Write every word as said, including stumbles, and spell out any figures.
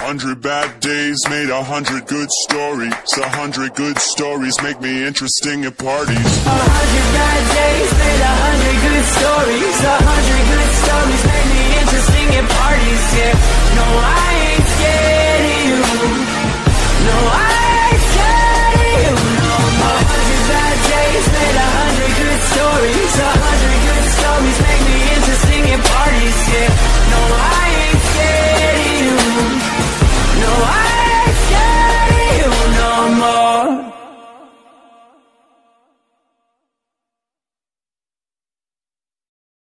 Hundred bad days made a hundred good stories. A hundred good stories make me interesting at parties. A hundred bad days made a hundred good stories. A